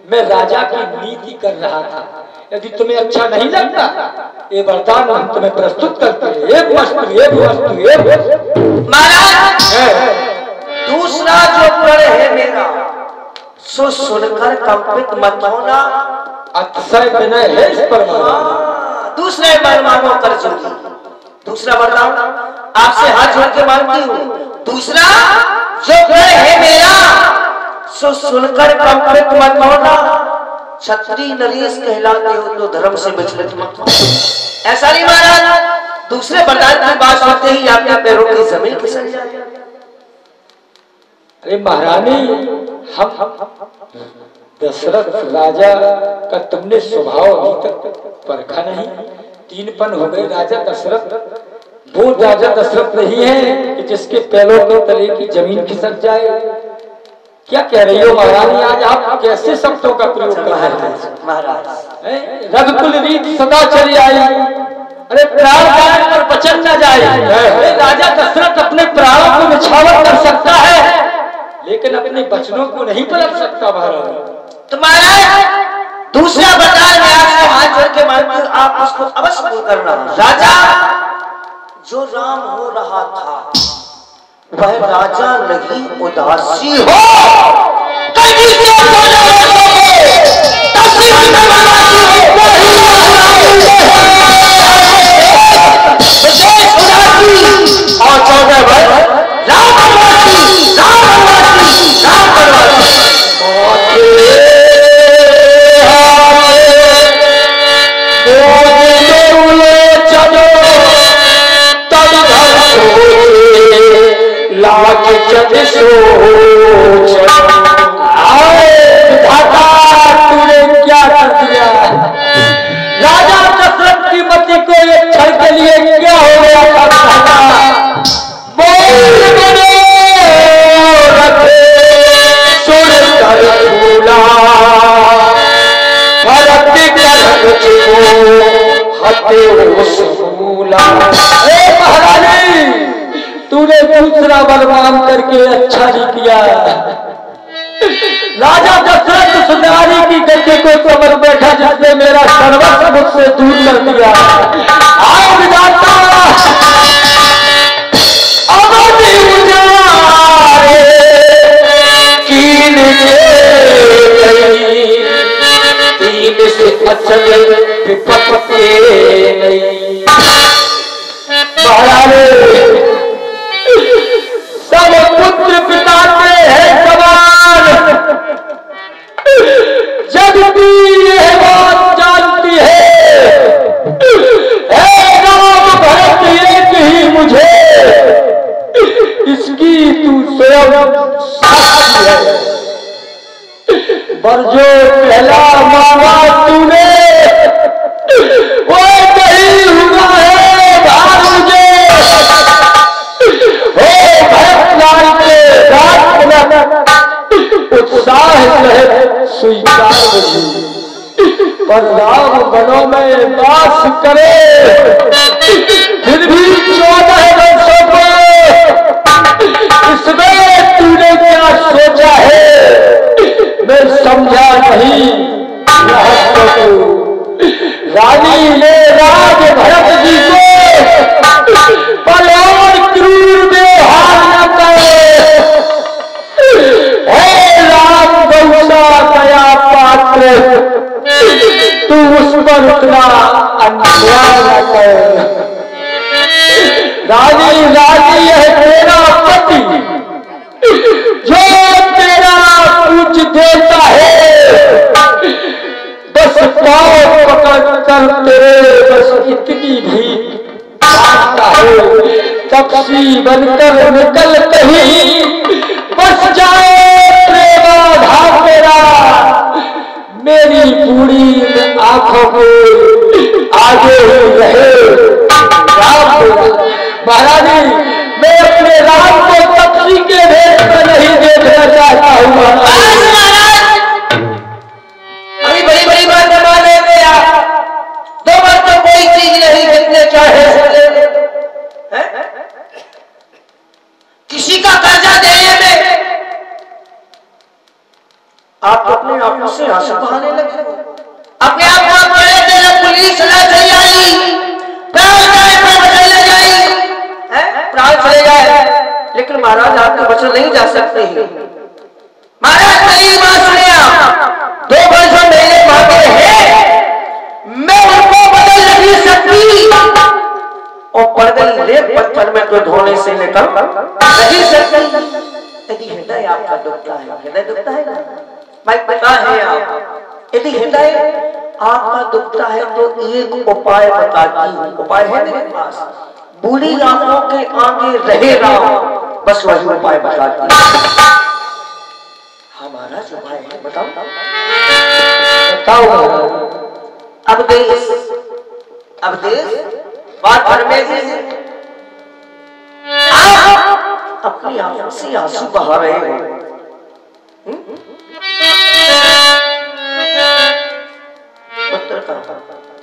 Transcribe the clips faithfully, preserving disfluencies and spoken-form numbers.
मैं राजा की नीति कर रहा था। यदि तुम्हें अच्छा नहीं लगता, ये वरदान हम तुम्हें प्रस्तुत करते हैं। एक वस्तु, एक वस्तु, एक वस्तु। महाराज, दूसरा जो प्रण है मेरा, सो सुनकर कंपित मत होना। अतिशय विनय है इस पर। दूसरे बार मांगो कर जोगी। दूसरा वरदान आपसे हाथ जोड़ के मांगती हूँ। दूसरा जो प्रण है मेरा, सो सुनकर कंपित मत होना। क्षत्रिय नरेश कहलाते हो तो धर्म से विचलित मत हो। ऐसा नहीं महाराज, दूसरे वरदान की बात सुनते ही आपके पैरों की जमीन खिसक जाए। अरे महारानी, हम दशरथ राजा का तुमने स्वभाव अभी तक परखा नहीं। तीन पन हो गए राजा दशरथ। वो राजा दशरथ नहीं है कि जिसके पैरों के तले की जमीन खिसक जाए। क्या कह रही हो महारानी? आज आप कैसे शब्दों का प्रयोग कर रहे हैं महाराज? रघुकुल रीत सदा चली आई। अरे प्राण त्याग कर बचन न जाए। अरे राजा दशरथ अपने प्राणों को निछावर कर सकता है, लेकिन अपने बचनों को नहीं पलट सकता महाराज। तो महाराज, दूसरा वरदान मैं आपसे हाथ जोड़ के मांगती हूं, आप उसको अवश्य पूर्ण करना। राजा, जो राम हो रहा था वह राजा नहीं उदासी हो। कभी से और चौदह वर्ष राम बनवासी, राम बनवासी, राम बनवासी। तूने क्या कर दिया? राजा दशरथ की मति को एक क्षण के लिए क्या हो गया था? महारानी, तूने दूसरा बलवान करके अच्छा नहीं किया। राजा दशरथ सुधारी की गद्दी को कमर बैठा, जिसने मेरा सर्वस्व मुझसे दूर कर दिया। आओ विधाता, अवधि उजारे कीन के गई, तीन से अचल विपत के नहीं। महारानी, सब पुत्र पिता के हैं सवाल। जब भी यह बात जानती है, ऐ राम भरत एक ही मुझे, इसकी तू स्वयं साक्षी है। पर जो पहला मांगा तूने, वो नहीं हुआ है भार मुझे। उत्साह स्वीकार पर राम वनों में वास करे, फिर भी चौदह वर्षों में इसमें तूने क्या सोचा है मैं समझा नहीं। रानी ने राज भरत जी को बल और क्रूर व्यवहार न करे। हे राम गौसा दया पात्र, तू उस पर उतना अन्याय न कर। रानी राजी है तेरा पति, जो तेरा पूछ देता है, बस पाँव पकड़ कर तेरे बस इतनी भी मांगता है। पक्षी बनकर निकल कहीं, बस जाए प्रेमाधा तेरा, मेरी बूढ़ी में आंखों को आगे रहे राम। महारानी, मैं अपने राम को पक्षी के भेष में नहीं देखना चाहता हूँ। अभी बड़ी बड़ी बात मान लेते आप, दो बार तो कोई चीज नहीं देखने चाहे। किसी का कर्जा देने में आप अपने आंखों से आंसू बहाने लगे। अपने आप को बड़े दिल पुलिस ना चली आई, प्राण जाए प्राण चले जाए, हैं प्राण चले जाए, लेकिन महाराज आपके बचन नहीं जा सकते हैं। महाराज मेरी बात सुनिए, आप दो वर्षों मेरे मांगे हैं, मैं उनको बदल नहीं सकती और पड़ गई पत्थर में तो धोने से निकल नहीं सकती। यदि हृदय आपका दुखता है, हृदय दुखता है ना भाई, पता है आप, यदि हृदय आपका दुखता है तो एक उपाय बताती हूँ। उपाय है मेरे पास, बूढ़ी आंखों के आगे रहे राम, बस वही उपाय बताती हूँ। हमारा जो उपाय है बताओ बताओ। अब देश अब देश बात भर में ही आप अपनी आंखों से आंसू बहा रहे हो। उत्तर करो,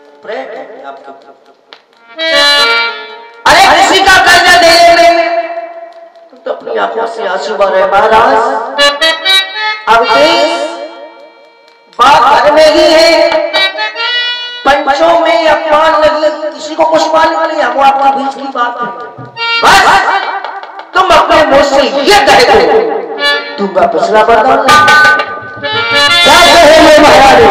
अरे किसी का कर्जा दे ले तो अपनी आंखों से आंसू बहा रहे। महाराज अब देश बात भर में ही है, पंचों में अपमान लगी, किसी को कुछ मालूम नहीं, हम आपके बीच की बात है। बस तुम अपने मुंह से ये कह दो, दूंगा पिछला वरदान। क्या कहे महाराज?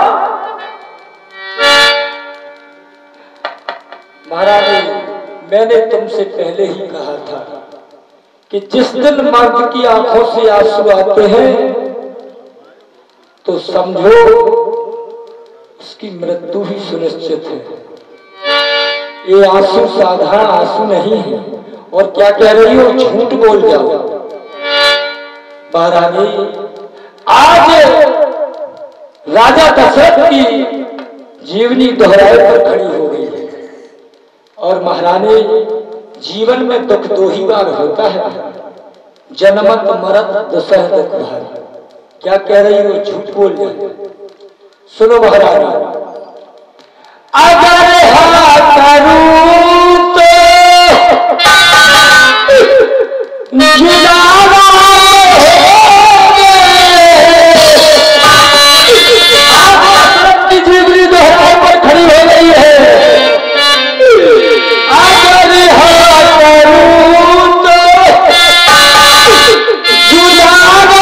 महाराज मैंने तुमसे पहले ही कहा था कि जिस दिन मर्द की आंखों से आंसू आते हैं तो समझो उसकी मृत्यु ही सुनिश्चित है। ये आंसू साधारण आंसू नहीं है। और क्या कह रही हो, झूठ बोल जाओ। महारानी आज राजा दशरथ की जीवनी दोहराए पर खड़ी हो गई है। और महारानी जीवन में दुख दो ही बार होता है, जन्मत मरत दशह दुख भारी। क्या कह रही हो, झूठ बोल जाओ। सुनो महाराज, अगर हाँ करूं तो जुदावा की जीवनी दोहराए पर खड़ी हो गई है। अगर हाँ करूं तो जुदावा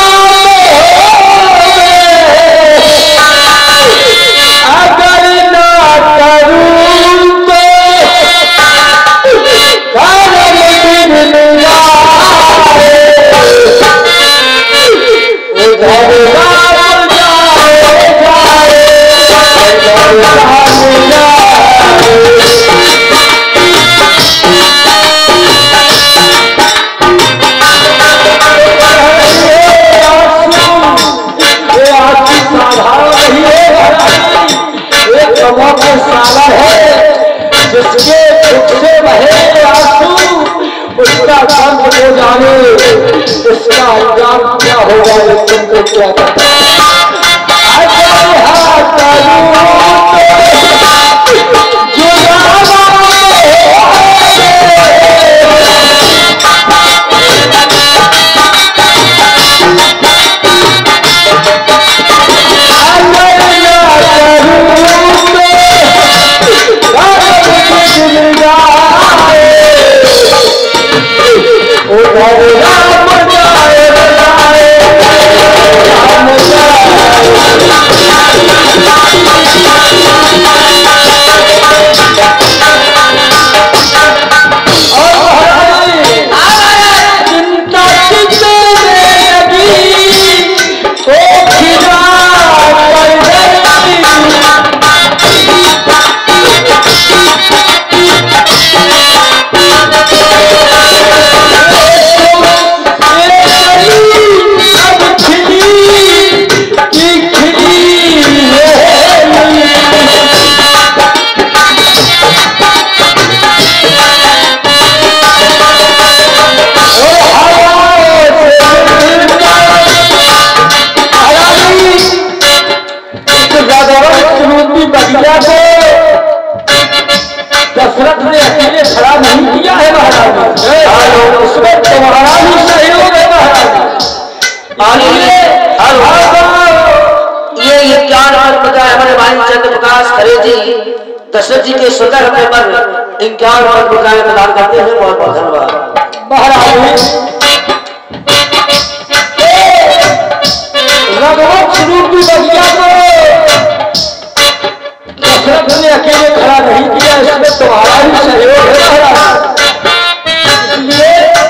जिसके दुख से बहे आंसू उसका दर्द हो जाने, इसका अंजाम क्या होगा ये तुमको क्या पता। दशरथ ने अकेले खड़ा नहीं किया है महाराज, उसमें तुम्हारा भी सहयोग है महाराज। दशरथ जी के सुंदर होने पर इनकार और बुराई प्रदान करते हैं। बहुत बहुत धन्यवाद। महाराज रघुवंश रूपी बगिया को दशरथ ने अकेले खड़ा नहीं किया, इसमें तुम्हारा ही सहयोग है महाराज। इसलिए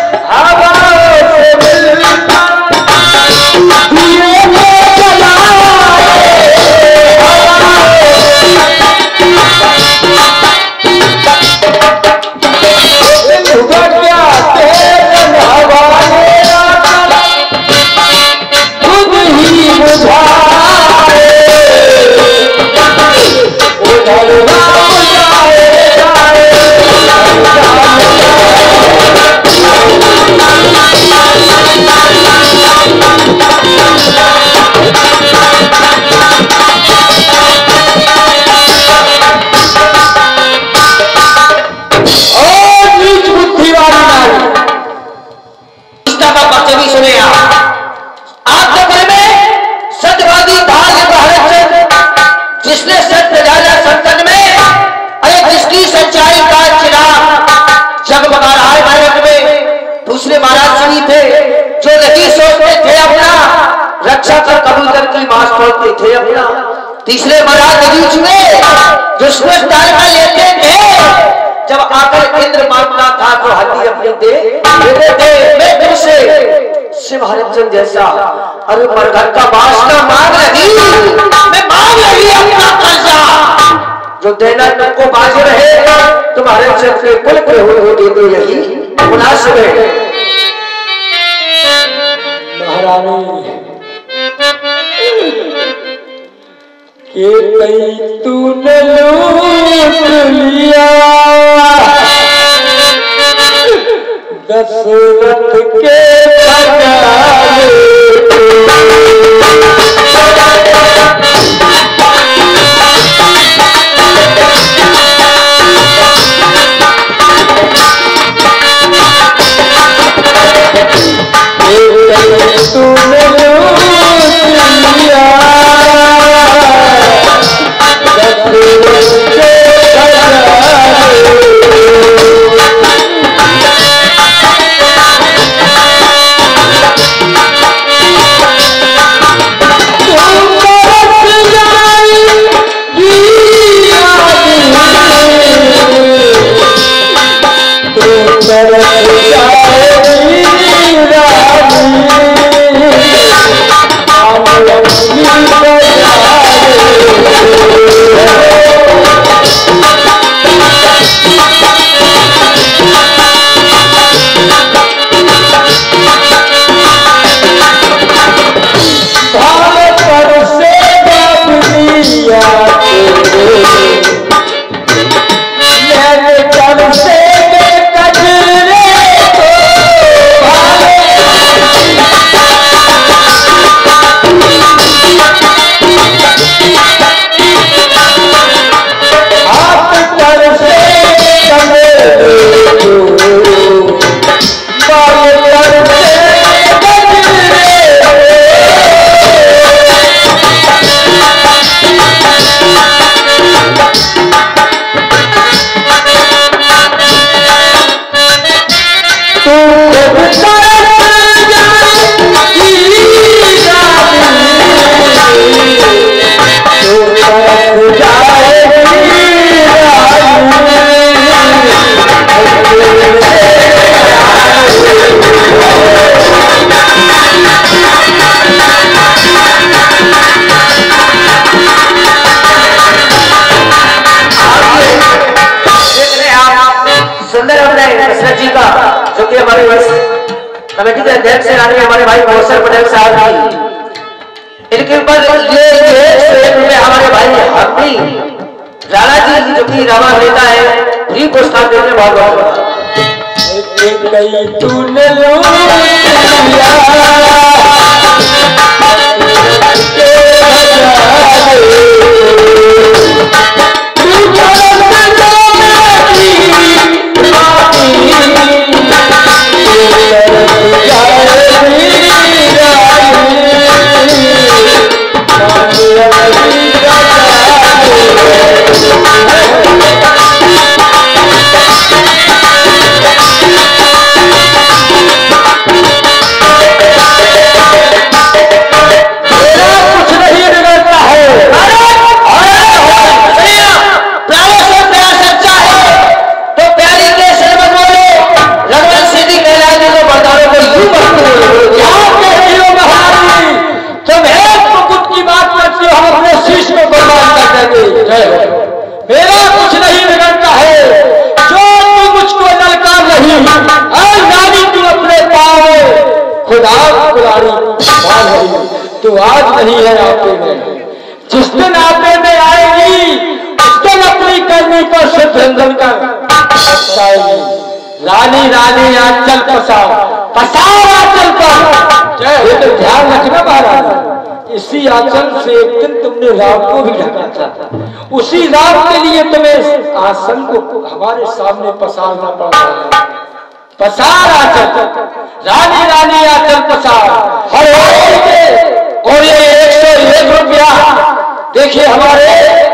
थे अपना। तीसरे महाराज बीच में जो सूरज तारका लेते थे, जब आकर इंद्र मांगता था तो हड्डी अपनी दे देते थे। मैं तुमसे शिव हरिचंद जैसा अरे मरघट का बास का मांग लगी, मैं मांग लगी अपना कर्जा जो देना तुमको बाज रहे, तुम्हारे चंद के कुल के हो दे दो यही मुनासिब है। महारानी के कई तूने लूट लिया दशरथ के खजाने, तूने लूट लिया जो कि हमारे कमेटी के अध्यक्ष हैं हमारे भाई कौशल पटेल साहब जी, इनके ऊपर ये ये हमारे भाई हरनी राणा जी जो कि रामा नेता है फ्री पुरस्कार देने बहुत बहुत तूने मेरा कुछ नहीं बिगड़ता है, जो तू मुझको ललकार नहीं, ऐ नारी तू अपने पाँव में खुदा कुलाड़ी बांध रही, तू आज नहीं है आपे में, जिस दिन आपे में आएगी उस दिन अपनी करनी पर सिद्धंजन कर पछताएगी। रानी रानी आंचल पसार पसार आंचल पर, ये तो ध्यान रखना महाराज, इसी आंचल से एक दिन तुमने राम को भी ढका था, उसी राम के लिए तुम्हें आसन को हमारे सामने पसारना पड़ा है। पसार आंचल, रानी रानी आंचल पसार, हर और ये एक सौ एक रुपया देखिए हमारे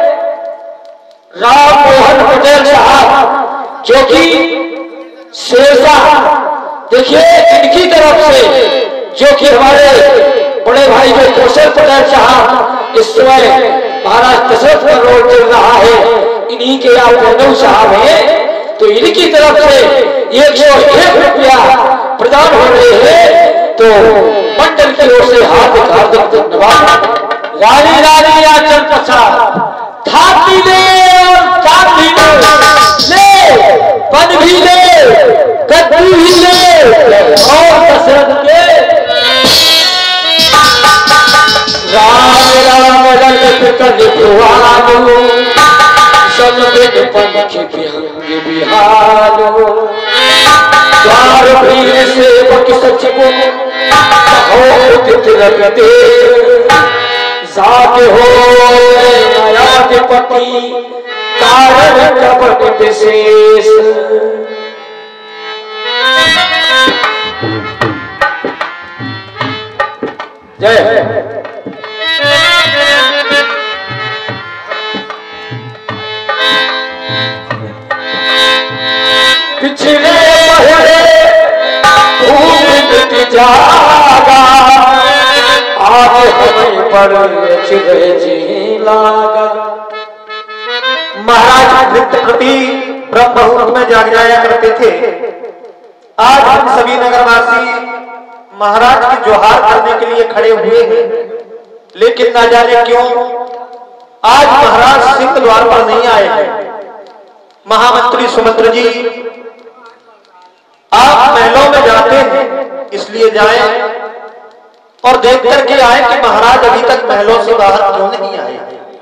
राम मोहन पटेल साहब जो कि शेरशाह, देखिए इनकी तरफ से जो कि हमारे बड़े भाई जो कौशल पटेल साहब इस समय महाराज दशरथ का रोड चल रहा है, इन्हीं के आप प्रणव साहब हैं, तो इनकी तरफ से एक सौ एक रुपया प्रदान हो रहे हैं, तो मंडल की ओर से हार्दिक हार्दिक धन्यवाद। रानी रानी आंचल पसार, थापी ले और चापी ले, ले पन भी ले, गद्दी भी ले, और दशरथ के राम राम रंग कर भुआनो, सन बिन पंख विहंग बिहानो, द्वार भीर सेवक सचिव हो तिरकते, जाके हो न्यायाधिपति कारण कपट विशेष। जय पिछले पहले भूमि जागा, आज हमें पर चिरे जी लागा। महाराज नृत्य प्रति ब्रह्म मुहूर्त में जाग जाया करते थे। आज हम सभी नगरवासी महाराज की जोहार करने के लिए खड़े हुए हैं, लेकिन न जाने क्यों आज महाराज सिंह द्वार पर नहीं आए हैं। महामंत्री सुमंत्र जी, आप महलों में जाते हैं इसलिए जाएं और देख करके आए कि महाराज अभी तक महलों से बाहर क्यों नहीं आए।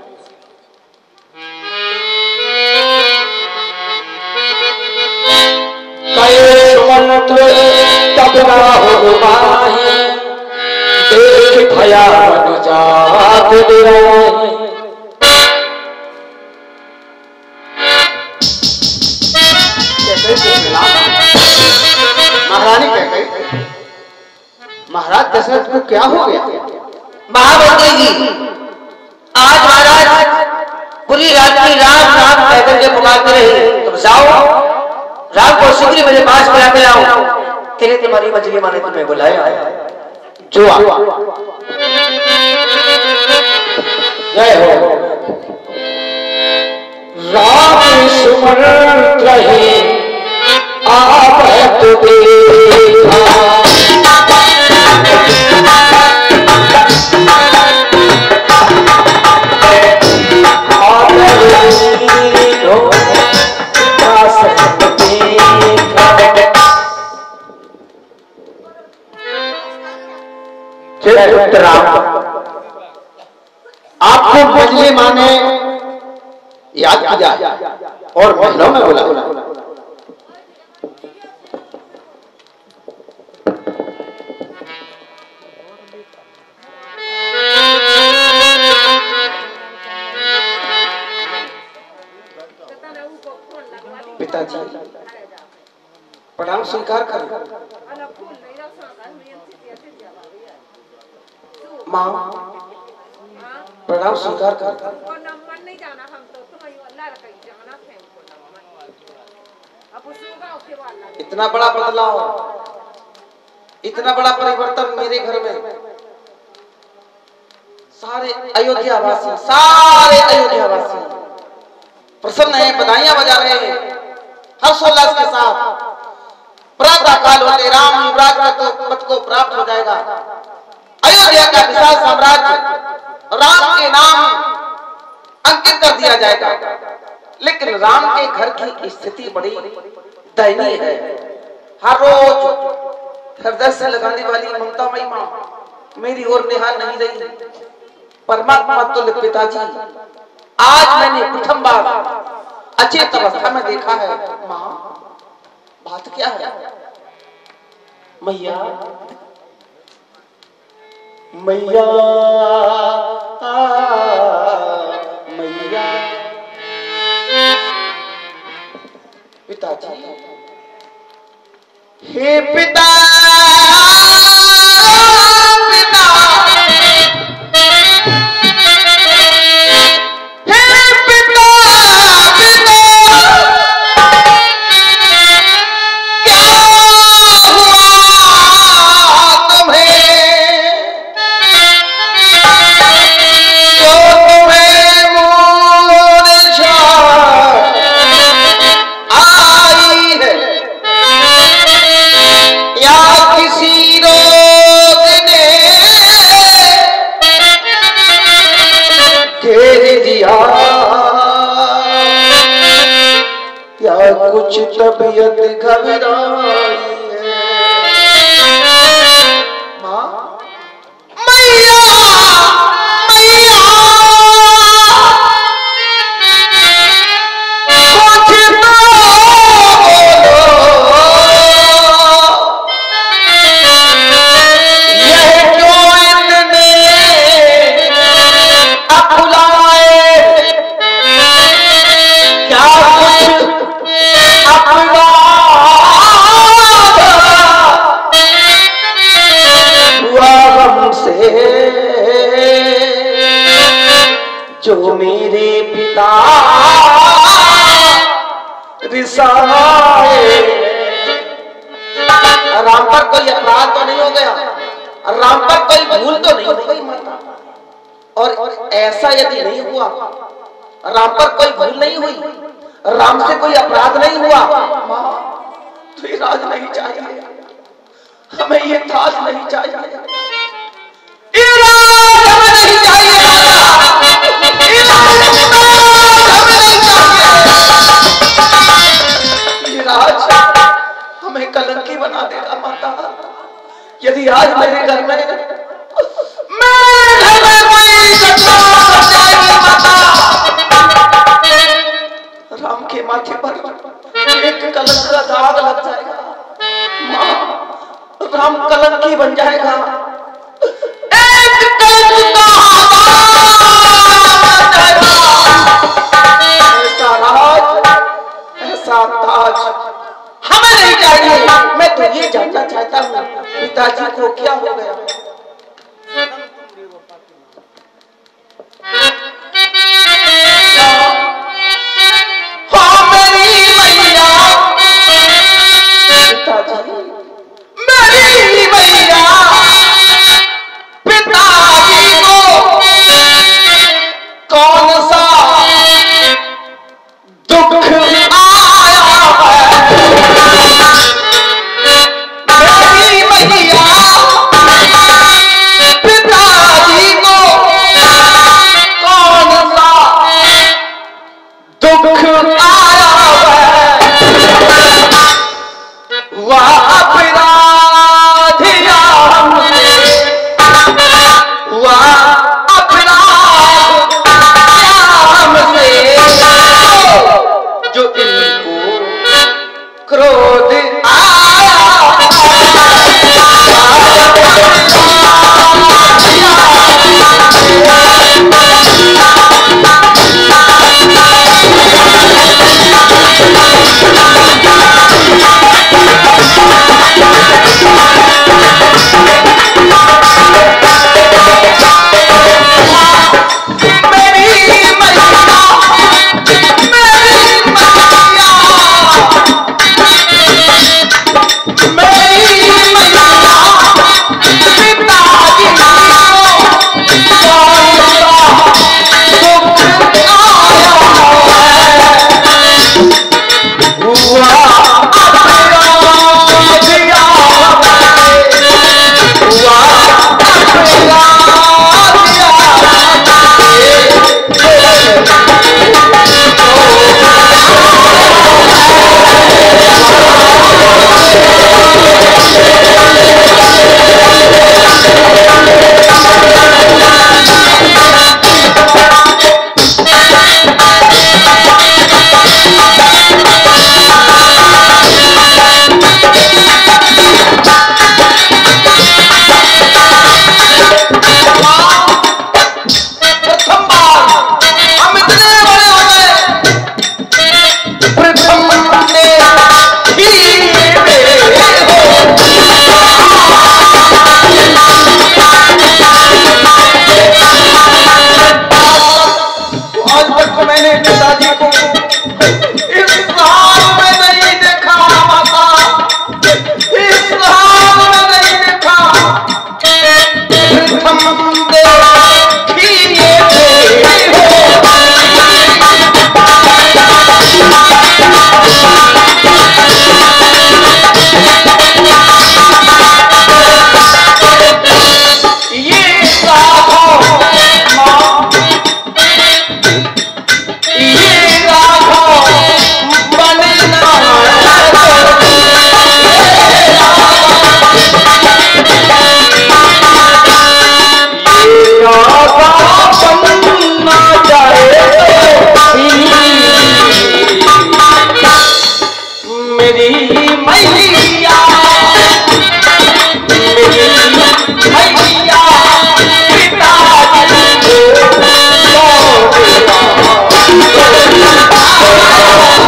सुमंत्र तब ना हो माही, देख भया मन जात दिराही। महारानी क्या कही? महाराज दशरथ को क्या हो गया? महामंत्री जी, आज महाराज पूरी रात्रि राम राम कहकर के पुकारते रहे, तुम जाओ राम को शीघ्र मेरे पास बुला के लाओ, तेरे तुम्हारी मछली माने तुम्हें बुलाया है। जो जय हो राम सुमरन रहे आप तो देखा, आपको मजली माने याद किया और महलों में बुला। पिताजी प्रणाम स्वीकार कर। माँ प्रणाम स्वीकार कर। इतना बड़ा बदलाव, इतना बड़ा परिवर्तन मेरे घर में। सारे अयोध्या वासी, सारे अयोध्या वासी प्रसन्न है, बधाइयां बजा रहे हैं हर्षोल्लास के साथ। प्रातः काल होते राम युवराज का पद को प्राप्त हो जाएगा। अयोध्या का विशाल साम्राज्य राम के नाम अंकित कर दिया जाएगा। लेकिन राम के घर की स्थिति बड़ी दयनीय है। हर रोज हृदय से लगाने वाली ममता मई मां मेरी ओर निहार नहीं रही। परमात्मा तुल्य पिताजी आज मैंने प्रथम बार अचेत अवस्था में देखा है। मां बात क्या है? मैया मैया मैया पिताजी, हे पिता पिता हे पिता पिता क्या हुआ तुम्हें? तो तुम्हें मूर्छा आई है या किसी रोग ने घेर दिया या कुछ तबीयत घबराई है? मां मैया मैया कुछ तो बोलो, यह क्यों इतने अकुलाए? क्या कुछ अपना हुआ हमसे जो मेरे पिता रिसाए? राम पर कोई अपराध तो नहीं हो गया? राम पर कोई भूल तो नहीं हो गई माता? और ऐसा यदि नहीं हुआ, राम पर कोई भूल नहीं हुई, राम से कोई अपराध नहीं हुआ, मां तो ये राज नहीं चाहिए, हमें ये ताज नहीं चाहिए, ये राज हमें नहीं चाहिए, ये राज हमें नहीं चाहिए, ये राज हमें कलंकी बना देगा माता। यदि आज मेरे घर में मेरे घर में कोई घटना हो जाएगी माता, राम के माथे पर एक कलंक का दाग लग जाएगा, मां राम कलंकी बन जाएगा, एक कलंक का ऐसा राज ऐसा ताज हमें नहीं चाहिए। मैं तो ये जानना चाहता हूँ पिताजी को क्या हो गया? हाँ मेरी मैया, पिताजी मेरी मैया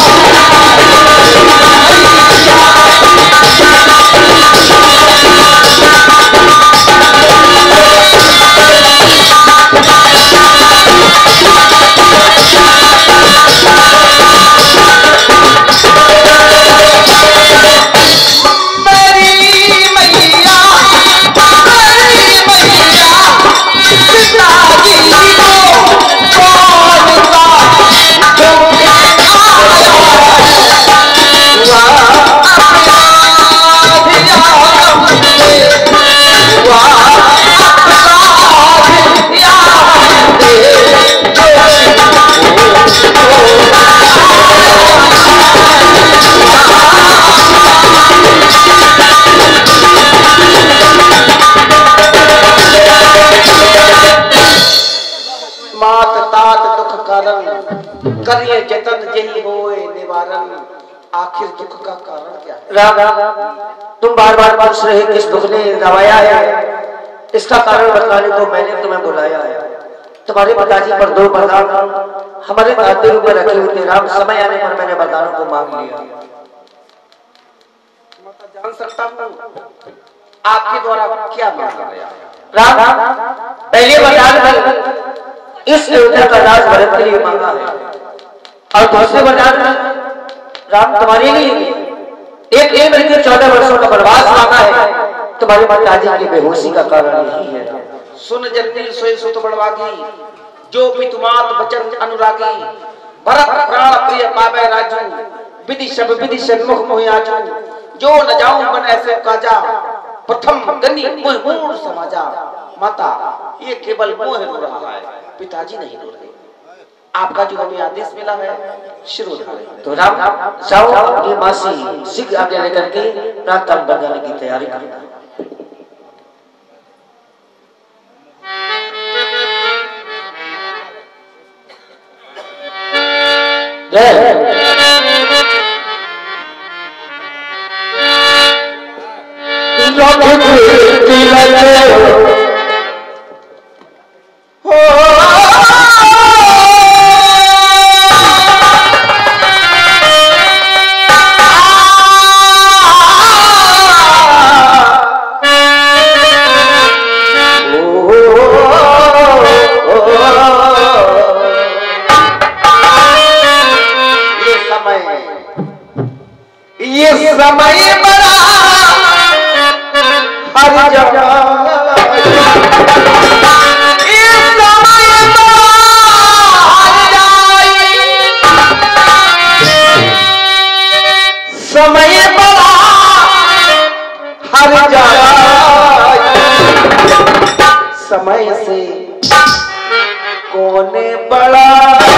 करिए जतन यही होए निवारण, आखिर दुख का कारण क्या है? राम, तुम बार बार पूछ रहे किस दुख ने दबाया है, इसका कारण बताने को मैंने तुम्हें बुलाया है। तुम्हारे पिताजी पर दो वरदान हमारे दाते रूप में रखे हुए थे। राम, समय आने पर मैंने वरदानों को मांग लिया। जान सकता हूँ आपके द्वारा क्या मांगा गया? राम, पहले वरदान इस अयोध्या का राज भरत के लिए मांगा है, और दूसरे वरदान राम तुम्हारे लिए एक एक महीने चौदह वर्षों का वनवास मांगा है। तुम्हारे पिताजी की बेहोशी का कारण यही है। सुन जननी सोई सुत बड़वागी, जो पितुमात वचन अनुरागी, भरत प्राण प्रिय पावे राजू, विधि शब विधि सन्मुख मोहि आजू, जो न जाऊं मन ऐसे काजा, प्रथम गनी मोह मूढ़ समाजा। माता, ये केवल मोह रो रहा है, पिताजी नहीं रो रहे। आपका जो हमें आदेश मिला है शुरू तो राम जाओ अपनी मासी शीघ्र आगे लेकर के प्रातःकाल बजाने की तैयारी करना। समय बड़ा हर जगह, इस समय समय बड़ा हर जगह, समय से कौन बड़ा